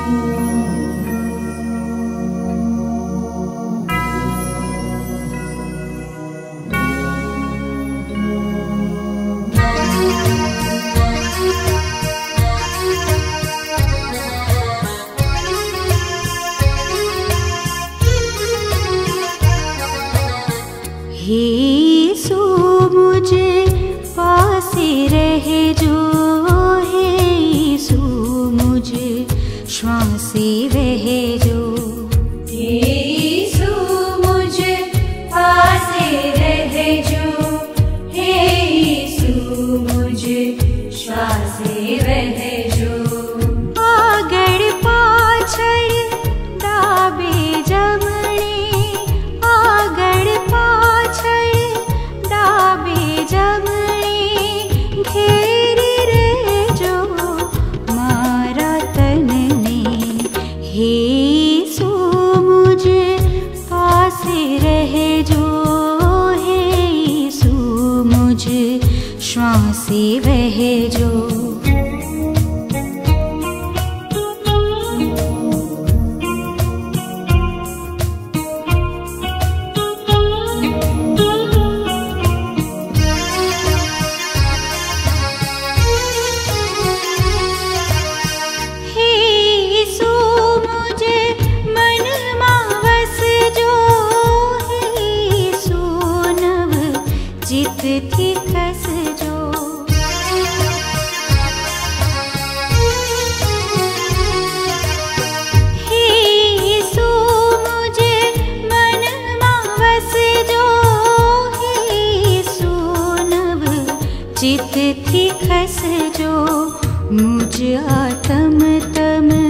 हे यीशु मुझे पासे रहे जो, हे यीशु मुझे श्वासे रहे जो, हे यीशु मुझे पासे रहे जो, हे यीशु मुझे श्वासे रहे जो। आगड़ पाछड़ डाबे जमणे, आगड़ पाछड़ डाबे जमणे, घेरी रहे जो मारा तन ने। हे यीशु मुझे पासे रहे जो, हे यीशु मुझे श्वासे रहे जो। चित थी खस जो, हे यीशु मुझे मन मावस जो, हे यीशु नव चित थी खस जो। मुझ आत्म तम